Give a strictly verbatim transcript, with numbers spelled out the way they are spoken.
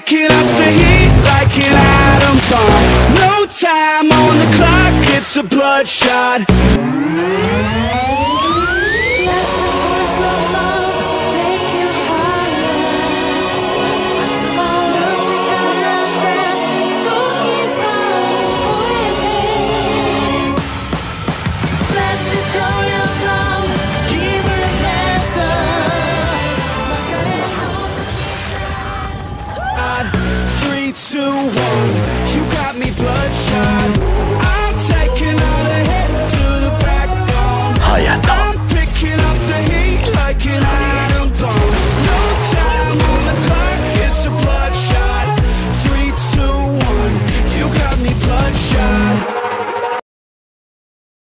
Picking up the heat like an atom bomb. No time on the clock, it's a bloodshot.